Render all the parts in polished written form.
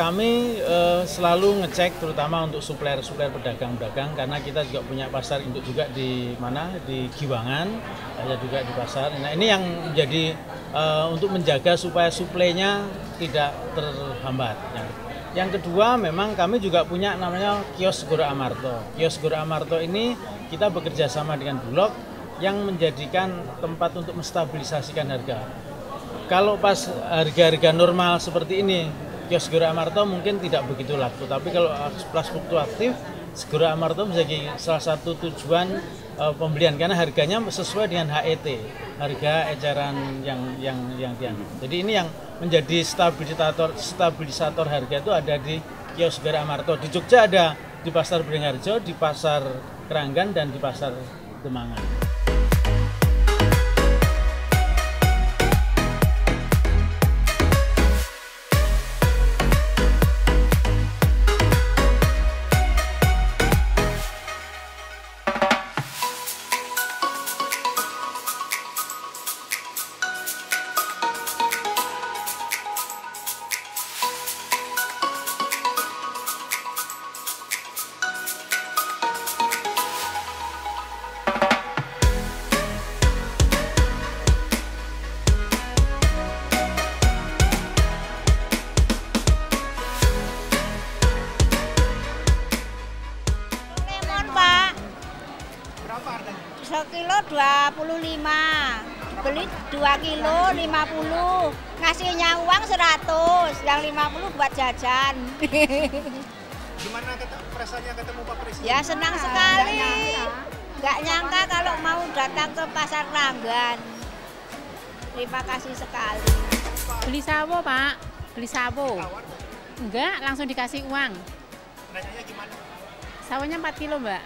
kami selalu ngecek terutama untuk supplier-supplier pedagang-pedagang karena kita juga punya pasar induk juga di mana di Giwangan, ada juga di pasar. Nah ini yang menjadi untuk menjaga supaya suplainya tidak terhambat. Yang kedua memang kami juga punya namanya kios Goro Amarto. Kios Goro Amarto ini kita bekerja sama dengan Bulog yang menjadikan tempat untuk menstabilisasikan harga. Kalau pas harga-harga normal seperti ini, kios Goro Amarto mungkin tidak begitu laku. Tapi kalau pas fluktuatif, Goro Amarto menjadi salah satu tujuan pembelian karena harganya sesuai dengan HET, harga eceran yang dianggap. Jadi ini yang menjadi stabilisator harga itu ada di kios Goro Amarto. Di Jogja ada di Pasar Beringharjo, di Pasar Keranggan dan di Pasar Demangan. Sekilo 25, beli 2 kilo 50, ngasihnya uang 100, yang 50 buat jajan. Gimana perasaannya ketemu Pak Presiden? Ya senang sekali, nggak nyangka kalau mau datang ke Pasar Keranggan. Terima kasih sekali. Beli sawo Pak, beli sawo. Enggak, langsung dikasih uang. Nanyanya gimana? Sawonya 4 kilo Mbak.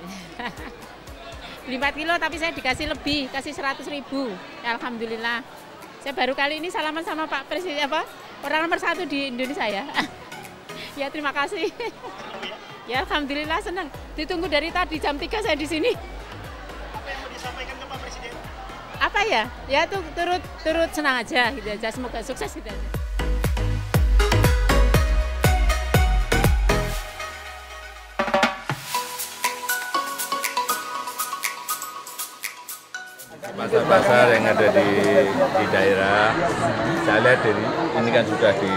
Beli 4 kilo tapi saya dikasih lebih, kasih 100.000. Ya, alhamdulillah. Saya baru kali ini salaman sama Pak Presiden orang nomor 1 di Indonesia ya. Ya terima kasih. Ya alhamdulillah senang. Ditunggu dari tadi jam 3 saya di sini. Apa yang mau disampaikan ke Pak Presiden? Apa ya? Ya tuh turut senang aja gitu aja. Semoga sukses gitu aja. Pasar-pasar yang ada di daerah, saya lihat ini kan sudah di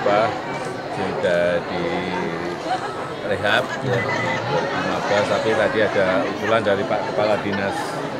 rehab di 2015, tapi tadi ada usulan dari Pak Kepala Dinas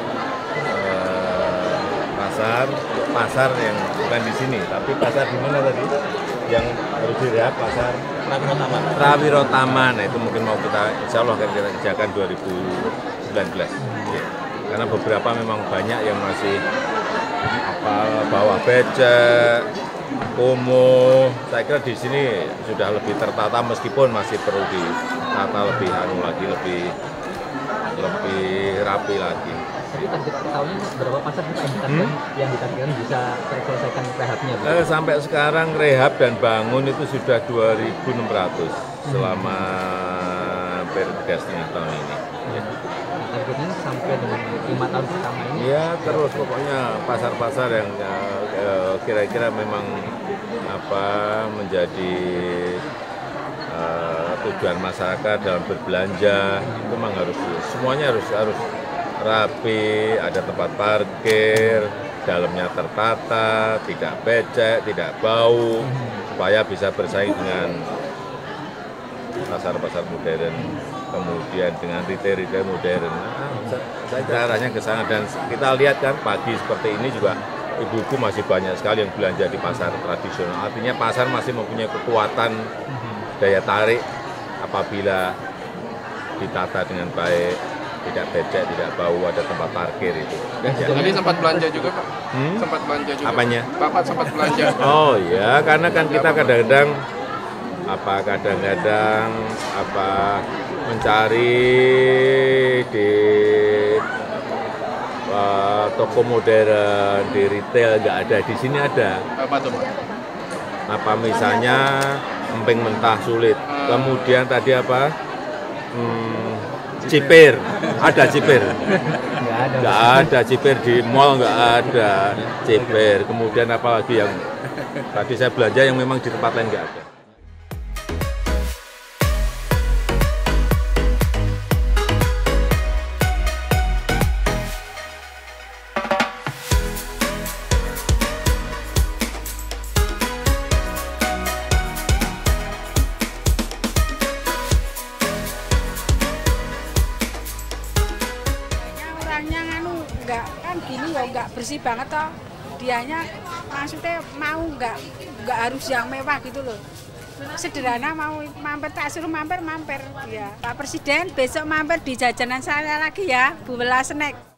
pasar yang bukan di sini, tapi pasar di mana tadi yang harus direhab, pasar Prawiro-Taman. Nah itu mungkin mau insya Allah akan kita kerjakan 2019. Ya. Karena beberapa memang banyak yang masih bawah becek, kumuh. Saya kira di sini sudah lebih tertata meskipun masih perlu ditata lebih lebih rapi lagi. Tapi target per tahunnya berapa pasar yang ditargetkan bisa terselesaikan rehabnya? Sampai sekarang rehab dan bangun itu sudah 2.600 selama hampir 3,5 tahun ini. Ya. Targetnya sampai dengan 5 tahun pertama ini? Ya terus pokoknya pasar-pasar yang kira-kira memang menjadi tujuan masyarakat dalam berbelanja itu memang semuanya harus rapi, ada tempat parkir, dalamnya tertata, tidak becek, tidak bau, supaya bisa bersaing dengan pasar-pasar modern, kemudian dengan retail modern. Saya kira arahnya ke sana dan kita lihat kan pagi seperti ini juga ibu-ibu masih banyak sekali yang belanja di pasar tradisional. Artinya pasar masih mempunyai kekuatan daya tarik apabila ditata dengan baik, tidak becek, tidak bau, ada tempat parkir itu. Tadi sempat belanja juga Pak? Sempat belanja juga? Apanya? Bapak sempat belanja? Oh ya, karena kan kita kadang-kadang mencari di toko modern, di retail nggak ada, di sini ada. Apa tuh Pak? Misalnya emping mentah sulit, kemudian tadi cipir, ada cipir. Nggak ada cipir di mall, nggak ada cipir. Kemudian apalagi yang tadi saya belanja yang memang di tempat lain nggak ada. nggak bersih banget toh. Dianya maksudnya mau nggak harus yang mewah gitu loh. Sederhana mau mampir, tak suruh mampir ya. Pak Presiden besok mampir di jajanan saya lagi ya, Bu Bela Snack.